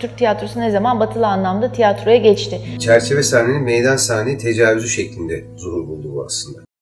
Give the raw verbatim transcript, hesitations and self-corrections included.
Türk tiyatrosu ne zaman batılı anlamda tiyatroya geçti? Çerçeve sahnenin meydan sahne tecavüzü şeklinde zuhur buldu bu aslında.